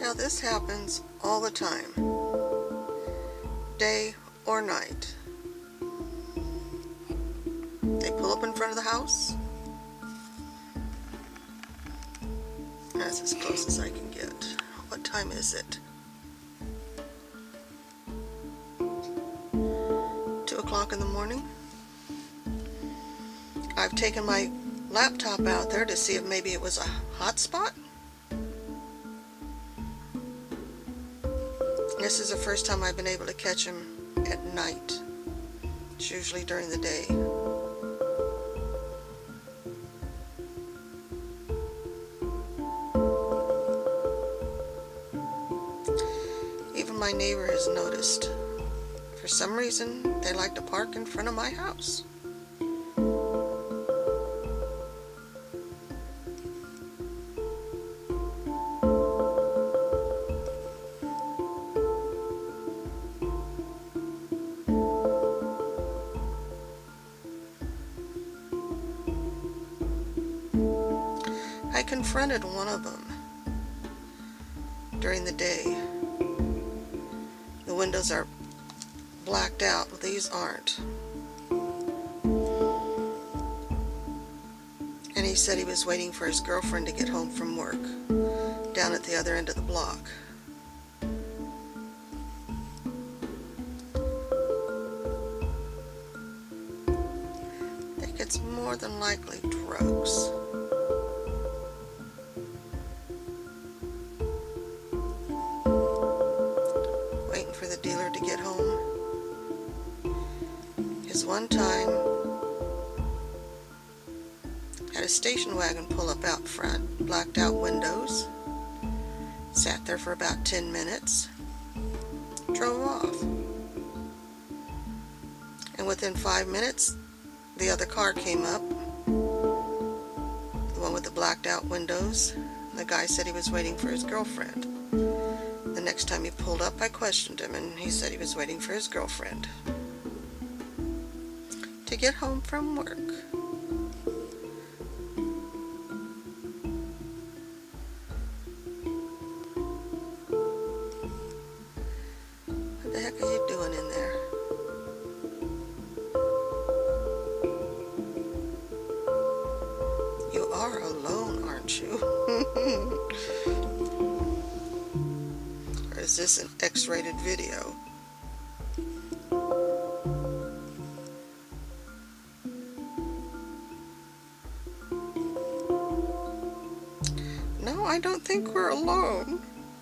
Now this happens all the time, day or night. They pull up in front of the house. That's as close as I can get. What time is it? 2 o'clock in the morning. I've taken my laptop out there to see if maybe it was a hot spot. This is the first time I've been able to catch him at night. It's usually during the day. Even my neighbor has noticed. For some reason, they like to park in front of my house. I confronted one of them during the day. The windows are blacked out, but these aren't. And he said he was waiting for his girlfriend to get home from work down at the other end of the block. I think it's more than likely drugs. Waiting for the dealer to get home. His one time had a station wagon pull up out front, blacked out windows, sat there for about 10 minutes, drove off. And within 5 minutes, the other car came up, the one with the blacked out windows. The guy said he was waiting for his girlfriend. The next time he pulled up, I questioned him, and he said he was waiting for his girlfriend to get home from work. What the heck are you doing in there? You are alone, aren't you? Or is this an X-rated video? No, I don't think we're alone.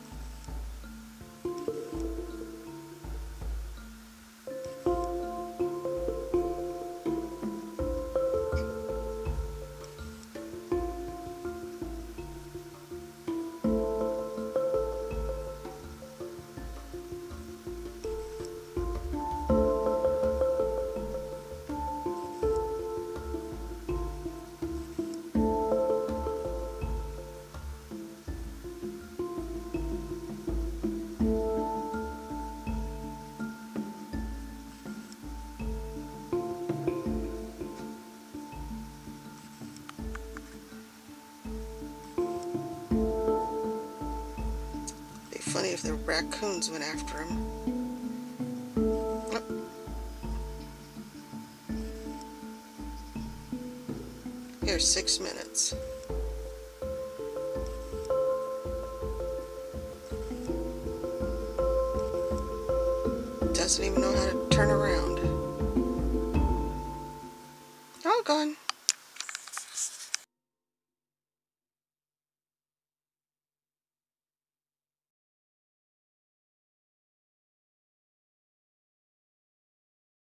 Funny if the raccoons went after him. Oh. Here's 6 minutes. Doesn't even know how to turn around.